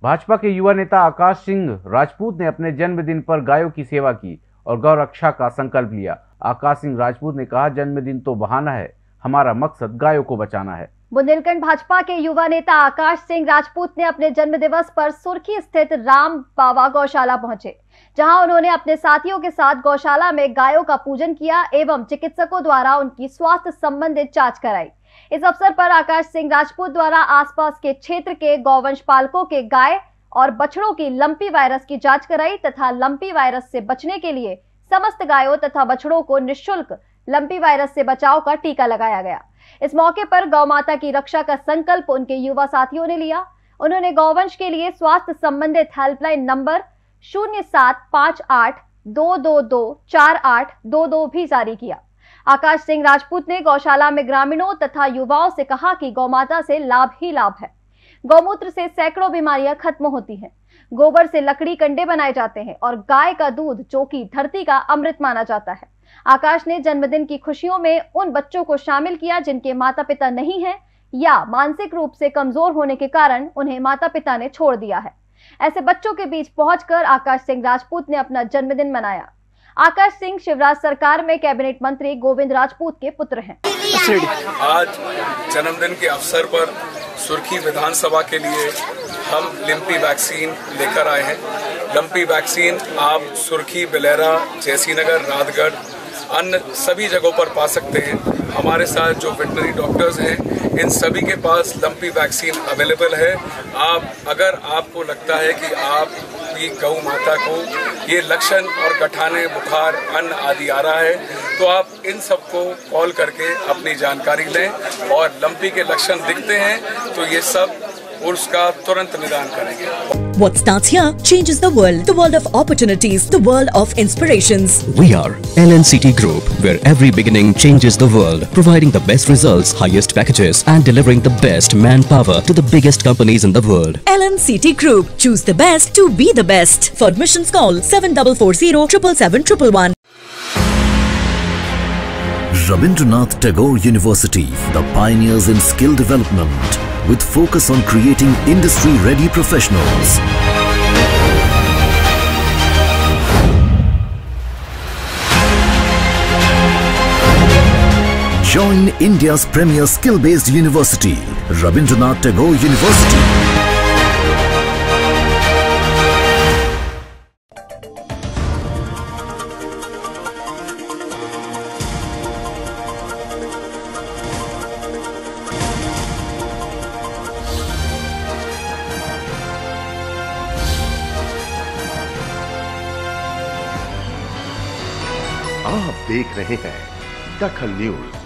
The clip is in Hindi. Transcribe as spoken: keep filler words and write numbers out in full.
भाजपा के युवा नेता आकाश सिंह राजपूत ने अपने जन्मदिन पर गायों की सेवा की और गौ रक्षा का संकल्प लिया। आकाश सिंह राजपूत ने कहा, जन्मदिन तो बहाना है, हमारा मकसद गायों को बचाना है। बुंदेलखंड भाजपा के युवा नेता आकाश सिंह राजपूत ने अपने जन्म दिवस पर सुर्खी स्थित राम बाबा गौशाला पहुंचे, जहां उन्होंने अपने साथियों के साथ गौशाला में गायों का पूजन किया एवं चिकित्सकों द्वारा उनकी स्वास्थ्य संबंधित जांच कराई। इस अवसर पर आकाश सिंह राजपूत द्वारा आसपास के क्षेत्र के गौवंश पालकों के गाय और बछड़ों की लंपी वायरस की जांच कराई तथा लंपी वायरस से बचने के लिए समस्त गायों तथा बछड़ों को निःशुल्क लंपी वायरस से बचाव का टीका लगाया गया। इस मौके पर गौ माता की रक्षा का संकल्प उनके युवा साथियों ने लिया। उन्होंने गौवंश के लिए स्वास्थ्य संबंधित हेल्पलाइन नंबर शून्य सात पाँच आठ दो दो दो चार आठ दो दो भी जारी किया। आकाश सिंह राजपूत ने गौशाला में ग्रामीणों तथा युवाओं से कहा कि गौमाता से लाभ ही लाभ है। गौमूत्र से सैकड़ों बीमारियां खत्म होती हैं। गोबर से लकड़ी कंडे बनाए जाते हैं और गाय का दूध जो कि धरती का अमृत माना जाता है। आकाश ने जन्मदिन की खुशियों में उन बच्चों को शामिल किया जिनके माता पिता नहीं हैं या मानसिक रूप से कमजोर होने के कारण उन्हें माता पिता ने छोड़ दिया है। ऐसे बच्चों के बीच पहुंचकर आकाश सिंह राजपूत ने अपना जन्मदिन मनाया। आकाश सिंह शिवराज सरकार में कैबिनेट मंत्री गोविंद राजपूत के पुत्र हैं। आज जन्मदिन के अवसर पर सुर्खी विधानसभा के लिए हम लंपी वैक्सीन लेकर आए हैं। लंपी वैक्सीन आप सुर्खी, बिलेरा, जयसीनगर, रातगढ़, अन्य सभी जगहों पर पा सकते हैं। हमारे साथ जो वेटनरी डॉक्टर्स हैं, इन सभी के पास लंपी वैक्सीन अवेलेबल है। आप अगर आपको लगता है कि आपकी गौ माता को ये लक्षण और गठाने, बुखार, अन्न आदि आ रहा है, तो आप इन सबको कॉल करके अपनी जानकारी लें और लंपी के लक्षण दिखते हैं तो ये सब उसका तुरंत निदान करेंगे। What starts here changes the world. The world of opportunities. The world of inspirations. We are L N C T Group, where every beginning changes the world. Providing the best results, highest packages and delivering the best manpower to the biggest companies in the world. L N C T Group. Choose the best to be the best. For admissions call seven four four zero seven seven one one one. Rabindranath Tagore University, the pioneers in skill development, with focus on creating industry-ready professionals. Join India's premier skill-based university, Rabindranath Tagore University. आप देख रहे हैं दखल न्यूज।